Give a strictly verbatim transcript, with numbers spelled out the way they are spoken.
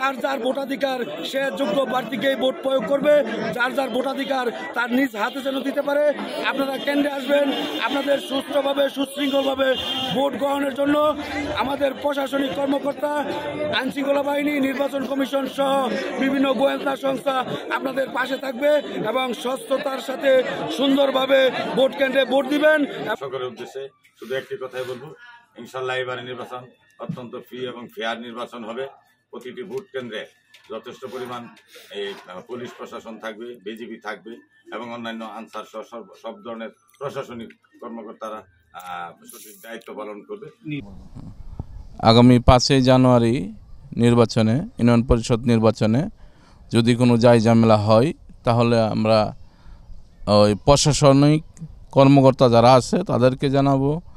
যার যার ভোটাধিকার সে যোগ্য প্রার্থীকেই ভোট প্রয়োগ করবে, যার যার ভোটাধিকার তার নিজ হাতে যেন দিতে পারে। আপনারা কেন্দ্রে আসবেন, আপনাদের সুষ্ঠুভাবে সুশৃঙ্খলভাবে ভোট গ্রহণের জন্য আমাদের প্রশাসনিক কর্মকর্তা, আইনশৃঙ্খলা বাহিনী, নির্বাচন কমিশন সহ বিভিন্ন গোয়েন্দা সংস্থা আপনাদের পাশে থাকবে এবং স্বচ্ছতার সাথে সুন্দরভাবে ভোট কেন্দ্রে ভোট দিবেন। সকলের উদ্দেশ্যে শুধু একটি কথাই বলবো, ইনশাল্লাহ এবারে নির্বাচন অত্যন্ত ফ্রি এবং ফেয়ার নির্বাচন হবে। প্রতিটি ভোট কেন্দ্রে যথেষ্ট পরিমাণ এই পুলিশ প্রশাসন থাকবে, বিজিবি থাকবে এবং অন্যান্য আনসার সহ সব ধরনের প্রশাসনিক কর্মকর্তারা সঠিক দায়িত্ব পালন করবে। আগামী পাঁচই জানুয়ারি নির্বাচনে, ইউনিয়ন পরিষদ নির্বাচনে যদি কোনো জায় ঝামেলা হয় তাহলে আমরা ওই প্রশাসনিক কর্মকর্তা যারা আছে তাদেরকে জানাবো।